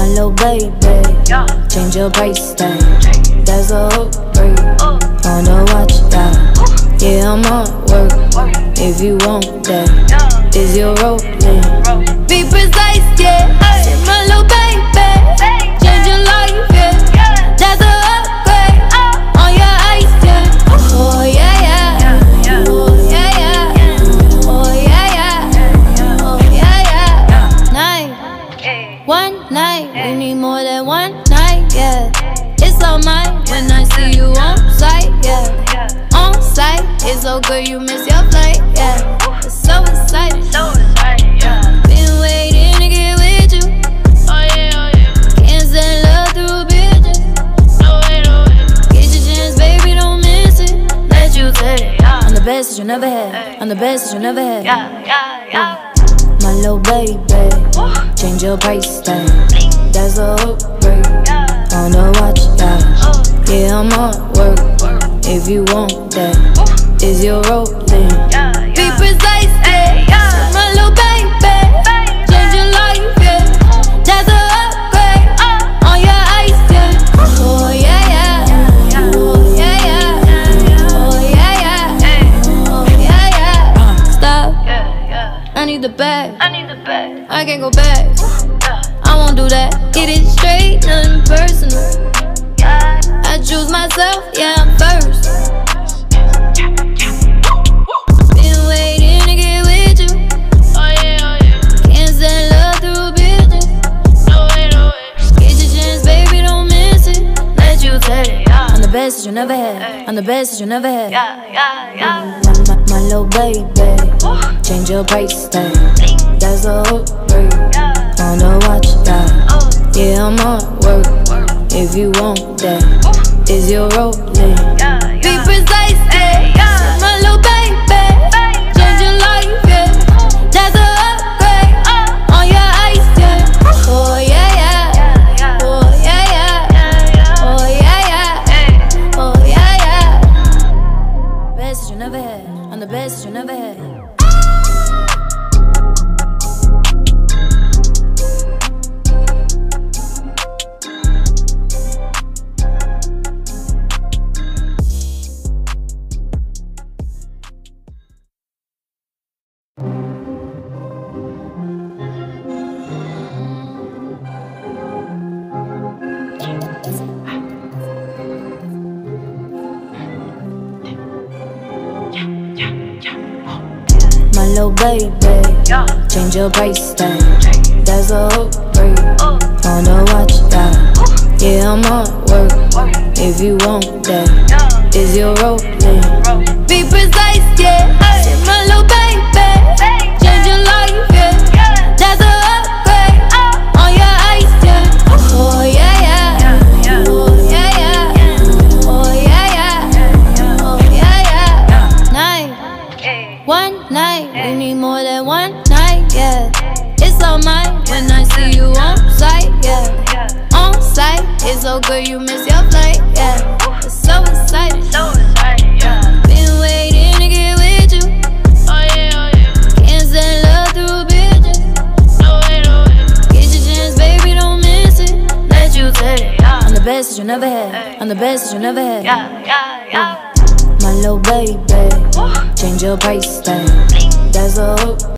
little baby, change your price tag. That's a hook break on the watch that. Yeah, I'm on work. If you want that, is your rolling? Be precise, yeah. Say my little baby, change your life, yeah. That's a upgrade on your ice, yeah. Oh yeah, yeah. Oh yeah, yeah. Oh yeah, yeah. Oh yeah, yeah. Night, one night, we need more than one night, yeah. It's all mine when I see you on site, yeah. On site, it's so good you miss your flight, yeah. It's so exciting, yeah. Been waiting to get with you. Oh yeah, oh yeah. Can't send love through bitches. No way, no way. Get your chance, baby, don't miss it. Let you take it, yeah. I'm the best that you never had. I'm the best that you never had. Yeah, yeah, yeah. My little baby, change your price tag. That's a hook break on the watch that. Yeah, I'm on work. If you want that, is your rolling? Be precise, yeah. My little baby, change your life, yeah. That's a upgrade on your ice, yeah. Oh yeah, yeah. Oh yeah, yeah. Oh yeah, yeah. Oh yeah, yeah. Stop. I need the bag. I can't go back. I won't do that. Get it straight, nothing personal. I choose myself, yeah, I'm first. Been waiting to get with you. Oh yeah, oh yeah. Can't send love through bitches. No way, no way. Get your chance, baby, don't miss it. Let you take it, yeah. I'm the best that you never had. I'm the best that you never had. Yeah, yeah, yeah. My little baby, change your price tag. That's a hook break on the watch that. Yeah, I'm on work. If you want that, is your rolling? Be precise, yeah. My little baby, change your life, yeah. That's a upgrade on your ice, yeah. Oh yeah, yeah. Oh yeah, yeah. Oh yeah, yeah. Oh yeah, yeah. Best that you never had. I'm the best that you never had. My little baby, change your price tag. That's a hook break on the watch that. Yeah, I'm on work. If you want that, is your rolling? Be precise, yeah. Say my little baby, change your life, yeah. That's a upgrade on your ice, yeah. Oh yeah, yeah. Oh yeah, yeah. Oh yeah, yeah. Oh yeah, yeah. Night, one night, we need more than one night, yeah. It's all mine when I see you on site, yeah. On site, it's so good you miss your flight, yeah. It's so exciting, yeah. Been waiting to get with you. Oh yeah, oh yeah. Can't send love through bitches. No way, no way. Get your chance, baby, don't miss it. Let you take it, yeah. I'm the best that you never had. I'm the best that you never had. Yeah, yeah, yeah. My little baby, change your price tag. That's a hook.